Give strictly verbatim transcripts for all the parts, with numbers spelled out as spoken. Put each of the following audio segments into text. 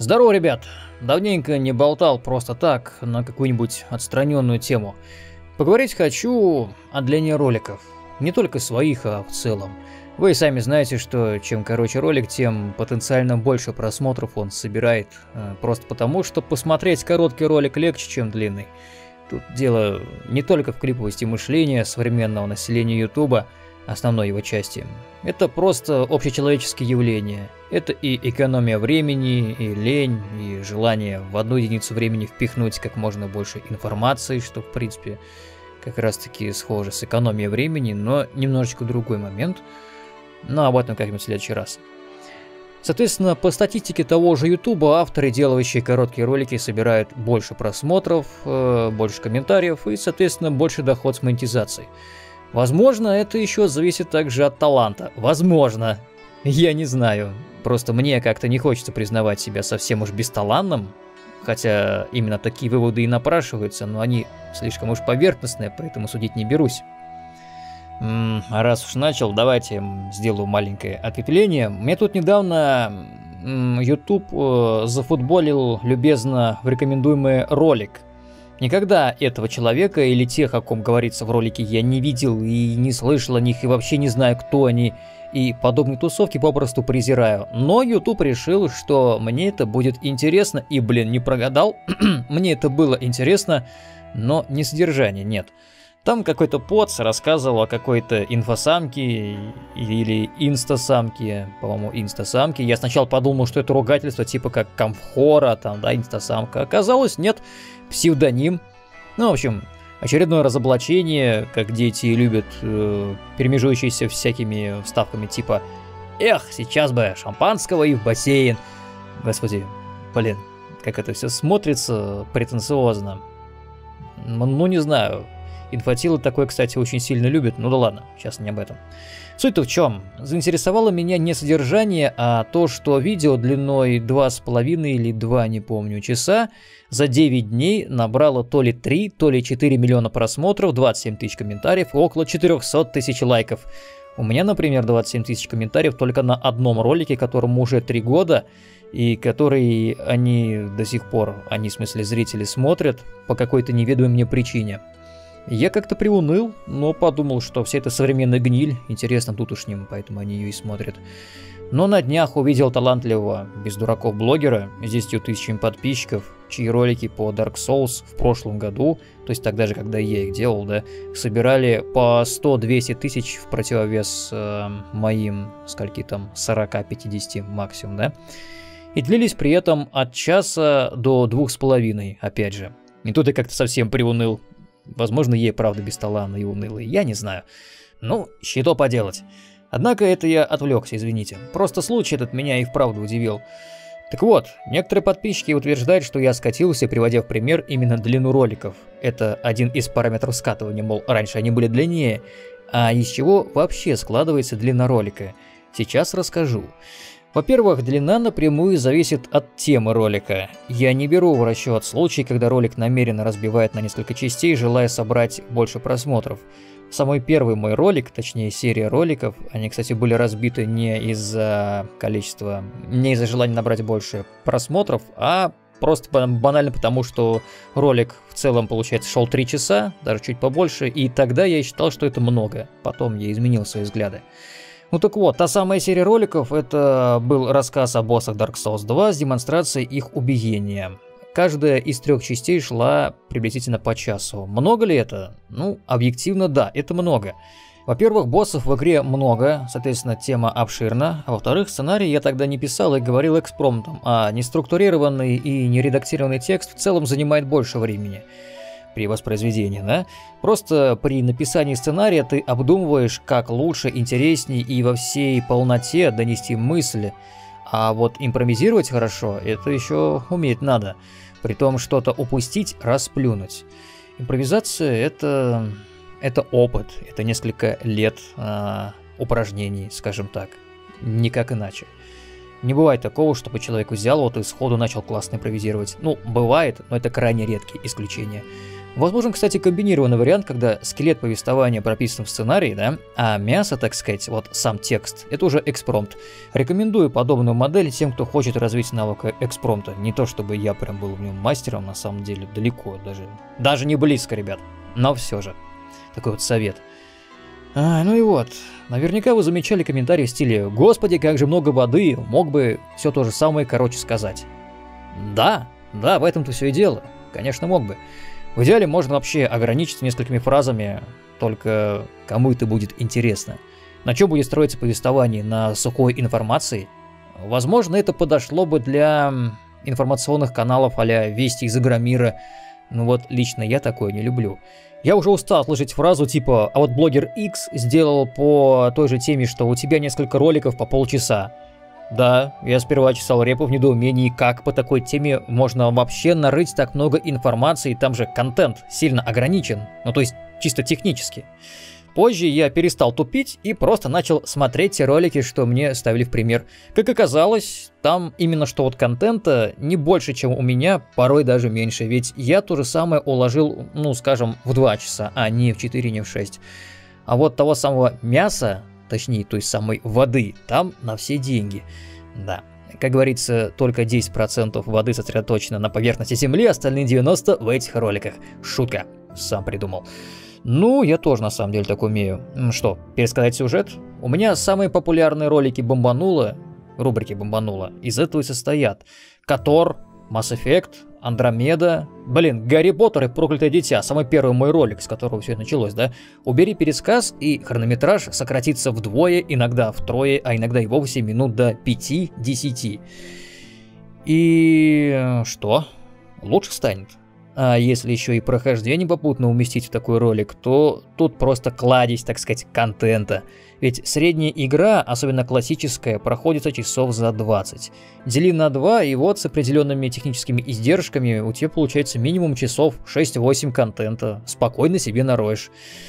Здорово, ребят! Давненько не болтал просто так на какую-нибудь отстраненную тему. Поговорить хочу о длине роликов. Не только своих, а в целом. Вы и сами знаете, что чем короче ролик, тем потенциально больше просмотров он собирает. Просто потому, что посмотреть короткий ролик легче, чем длинный. Тут дело не только в клиповости мышления современного населения Ютуба, основной его части. Это просто общечеловеческие явления. Это и экономия времени, и лень, и желание в одну единицу времени впихнуть как можно больше информации, что в принципе как раз таки схоже с экономией времени, но немножечко другой момент. Но об этом как-нибудь в следующий раз. Соответственно, по статистике того же Ютуба, авторы, делающие короткие ролики, собирают больше просмотров, э, больше комментариев и, соответственно, больше доход с монетизацией. Возможно, это еще зависит также от таланта. Возможно. Я не знаю. Просто мне как-то не хочется признавать себя совсем уж бесталанным. Хотя именно такие выводы и напрашиваются, но они слишком уж поверхностные, поэтому судить не берусь. М-м, а раз уж начал, давайте сделаю маленькое ответвление. Мне тут недавно м, YouTube э, зафутболил любезно в рекомендуемый ролик. Никогда этого человека или тех, о ком говорится в ролике, я не видел и не слышал о них, и вообще не знаю, кто они, и подобные тусовки попросту презираю. Но YouTube решил, что мне это будет интересно, и, блин, не прогадал. Мне это было интересно, но не содержание, нет. Там какой-то поц рассказывал о какой-то инфосамке или инстасамке, по-моему, инстасамке. Я сначала подумал, что это ругательство типа как камфора, там, да, инстасамка. Оказалось, нет, псевдоним. Ну, в общем, очередное разоблачение, как дети любят, э, перемежующиеся всякими вставками типа «Эх, сейчас бы шампанского и в бассейн». Господи, блин, как это все смотрится претенциозно. Ну, не знаю. Инфатилы такое, кстати, очень сильно любят, ну да ладно, сейчас не об этом. Суть-то в чем? Заинтересовало меня не содержание, а то, что видео длиной два с половиной или два, не помню, часа за девять дней набрало то ли три, то ли четыре миллиона просмотров, двадцать семь тысяч комментариев и около четырехсот тысяч лайков. У меня, например, двадцать семь тысяч комментариев только на одном ролике, которому уже три года, и который они до сих пор, они, в смысле, зрители смотрят по какой-то неведомой мне причине. Я как-то приуныл, но подумал, что вся эта современная гниль интересна тутошним, поэтому они ее и смотрят. Но на днях увидел талантливого, без дураков, блогера с десятью тысячами подписчиков, чьи ролики по Dark Souls в прошлом году, то есть тогда же, когда я их делал, да, собирали по сто-двести тысяч в противовес э, моим, скольки там, сорока-пятидесяти максимум, да, и длились при этом от часа до двух с половиной, опять же. И тут я как-то совсем приуныл. Возможно, ей правда бесталанно и унылый, я не знаю. Ну, что поделать. Однако это я отвлекся, извините. Просто случай этот меня и вправду удивил. Так вот, некоторые подписчики утверждают, что я скатился, приводя в пример именно длину роликов. Это один из параметров скатывания, мол, раньше они были длиннее. А из чего вообще складывается длина ролика? Сейчас расскажу. Во-первых, длина напрямую зависит от темы ролика. Я не беру в расчет случай, когда ролик намеренно разбивает на несколько частей, желая собрать больше просмотров. Самый первый мой ролик, точнее серия роликов, они, кстати, были разбиты не из-за количества, не из-за желания набрать больше просмотров, а просто банально потому, что ролик в целом, получается, шел три часа, даже чуть побольше, и тогда я считал, что это много. Потом я изменил свои взгляды. Ну так вот, та самая серия роликов, это был рассказ о боссах Dark Souls два с демонстрацией их убиения. Каждая из трех частей шла приблизительно по часу. Много ли это? Ну, объективно да, это много. Во-первых, боссов в игре много, соответственно, тема обширна. А во-вторых, сценарий я тогда не писал и говорил экспромтом, а неструктурированный и нередактированный текст в целом занимает больше времени при воспроизведении, да? Просто при написании сценария ты обдумываешь, как лучше, интереснее и во всей полноте донести мысли. А вот импровизировать хорошо, это еще уметь надо. Притом что-то упустить, расплюнуть. Импровизация это, это опыт, это несколько лет э, упражнений, скажем так. Никак иначе. Не бывает такого, чтобы человек взял вот и сходу начал классно импровизировать. Ну, бывает, но это крайне редкие исключения. Возможен, кстати, комбинированный вариант, когда скелет повествования прописан в сценарии, да, а мясо, так сказать, вот сам текст, это уже экспромт. Рекомендую подобную модель тем, кто хочет развить навык экспромта. Не то, чтобы я прям был в нем мастером, на самом деле, далеко, даже, даже не близко, ребят. Но все же, такой вот совет. А, ну и вот, наверняка вы замечали комментарии в стиле «Господи, как же много воды, мог бы все то же самое короче сказать». Да, да, в этом-то все и дело, конечно, мог бы. В идеале можно вообще ограничиться несколькими фразами, только кому это будет интересно. На чем будет строиться повествование? На сухой информации? Возможно, это подошло бы для информационных каналов а-ля «Вести из Игромира». Но вот лично я такое не люблю. Я уже устал слышать фразу типа «А вот блогер X сделал по той же теме, что у тебя несколько роликов по полчаса». Да, я сперва чесал репу в недоумении, как по такой теме можно вообще нарыть так много информации, там же контент сильно ограничен, ну то есть чисто технически. Позже я перестал тупить и просто начал смотреть те ролики, что мне ставили в пример. Как оказалось, там именно что вот контента не больше, чем у меня, порой даже меньше, ведь я то же самое уложил, ну скажем, в два часа, а не в четыре, не в шесть. А вот того самого мяса, точнее, той самой воды, там на все деньги. Да, как говорится, только десять процентов воды сосредоточено на поверхности Земли, остальные девяносто процентов в этих роликах. Шутка, сам придумал. Ну, я тоже на самом деле так умею. Что, пересказать сюжет? У меня самые популярные ролики Бомбануло, рубрики Бомбануло, из этого и состоят. Котор, Mass Effect, Андромеда, блин, Гарри Поттер и Проклятое Дитя, самый первый мой ролик, с которого все началось, да? Убери пересказ, и хронометраж сократится вдвое, иногда втрое, а иногда и вовсе минут до пяти-десяти. И что? Лучше станет. А если еще и прохождение попутно уместить в такой ролик, то тут просто кладезь, так сказать, контента. Ведь средняя игра, особенно классическая, проходится часов за двадцать. Дели на два, и вот с определенными техническими издержками у тебя получается минимум часов шесть-восемь контента. Спокойно себе нароешь.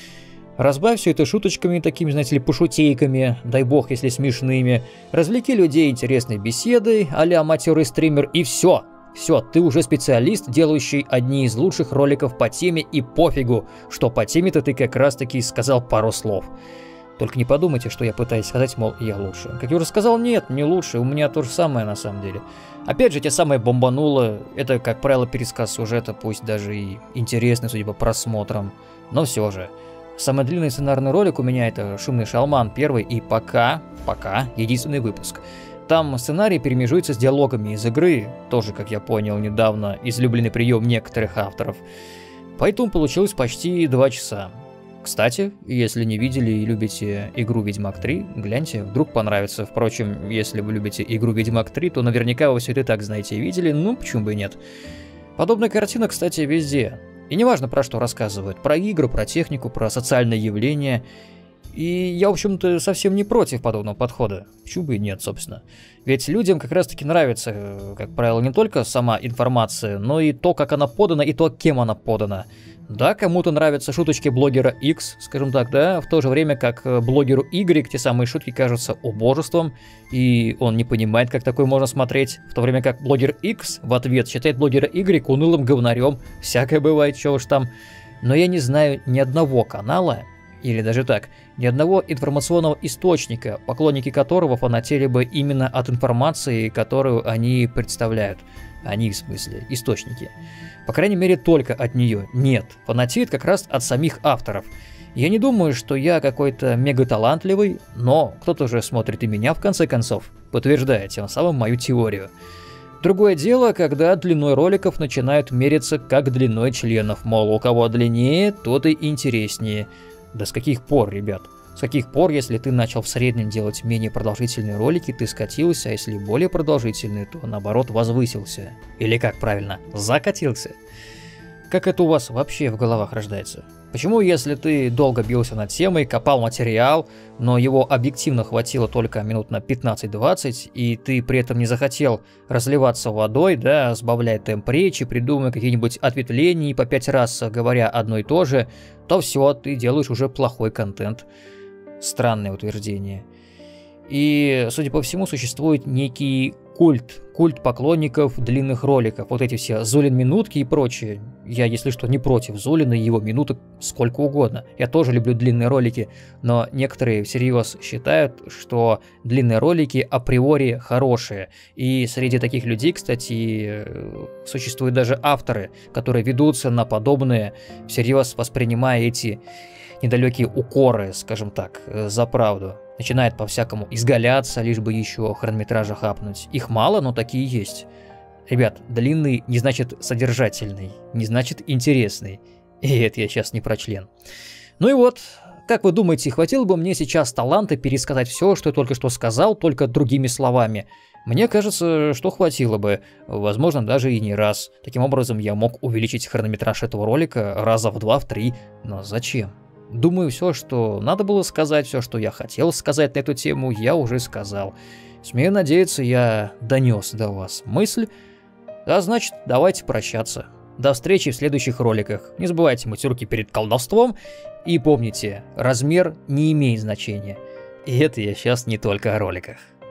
Разбавь все это шуточками, такими, знаете ли, пошутейками, дай бог, если смешными. Развлеки людей интересной беседой, а-ля матерый стример, и все. Все, ты уже специалист, делающий одни из лучших роликов по теме, и пофигу, что по теме-то ты как раз таки сказал пару слов. Только не подумайте, что я пытаюсь сказать, мол, я лучше. Как я уже сказал, нет, не лучше, у меня то же самое на самом деле. Опять же, те самые Бомбануло, это, как правило, пересказ сюжета, пусть даже и интересный, судя по просмотрам, но все же. Самый длинный сценарный ролик у меня это «Шумный шалман» первый и пока, пока единственный выпуск. Там сценарий перемежуется с диалогами из игры, тоже, как я понял недавно, излюбленный прием некоторых авторов. Поэтому получилось почти два часа. Кстати, если не видели и любите игру Ведьмак три, гляньте, вдруг понравится. Впрочем, если вы любите игру Ведьмак три, то наверняка вы все это и так знаете и видели, ну почему бы и нет. Подобная картина, кстати, везде. И неважно, про что рассказывают, про игры, про технику, про социальные явления. И я, в общем-то, совсем не против подобного подхода. Почему бы и нет, собственно. Ведь людям как раз-таки нравится, как правило, не только сама информация, но и то, как она подана, и то, кем она подана. Да, кому-то нравятся шуточки блогера X, скажем так, да, в то же время как блогеру Y те самые шутки кажутся убожеством, и он не понимает, как такое можно смотреть, в то время как блогер X в ответ считает блогера Y унылым говнарем, всякое бывает, чего уж там. Но я не знаю ни одного канала, или даже так, ни одного информационного источника, поклонники которого фанатели бы именно от информации, которую они представляют. Они, в смысле, источники. По крайней мере, только от нее. Нет, фанатеет как раз от самих авторов. Я не думаю, что я какой-то мега-талантливый, но кто-то же смотрит и меня, в конце концов, подтверждая тем самым мою теорию. Другое дело, когда длиной роликов начинают мериться как длиной членов, мол, у кого длиннее, тот и интереснее. Да с каких пор, ребят? С каких пор, если ты начал в среднем делать менее продолжительные ролики, ты скатился, а если более продолжительные, то наоборот возвысился. Или как правильно, закатился. Как это у вас вообще в головах рождается? Почему, если ты долго бился над темой, копал материал, но его объективно хватило только минут на пятнадцать-двадцать, и ты при этом не захотел разливаться водой, да, сбавляя темп речи, придумывая какие-нибудь ответвления и по пять раз говоря одно и то же, то все, ты делаешь уже плохой контент. Странное утверждение. И, судя по всему, существует некий культ, культ поклонников длинных роликов, вот эти все Зулин минутки и прочее. Я, если что, не против Зулина и его минуток сколько угодно. Я тоже люблю длинные ролики, но некоторые всерьез считают, что длинные ролики априори хорошие. И среди таких людей, кстати, существуют даже авторы, которые ведутся на подобное, всерьез воспринимая эти недалекие укоры, скажем так, за правду. Начинает по-всякому изгаляться, лишь бы еще хронометража хапнуть. Их мало, но такие есть. Ребят, длинный не значит содержательный, не значит интересный. И это я сейчас не про член. Ну и вот, как вы думаете, хватило бы мне сейчас таланта пересказать все, что я только что сказал, только другими словами? Мне кажется, что хватило бы, возможно, даже и не раз. Таким образом, я мог увеличить хронометраж этого ролика раза в два, в три. Но зачем? Думаю, все, что надо было сказать, все, что я хотел сказать на эту тему, я уже сказал. Смею надеяться, я донес до вас мысль. А значит, давайте прощаться. До встречи в следующих роликах. Не забывайте мыть перед колдовством. И помните, размер не имеет значения. И это я сейчас не только о роликах.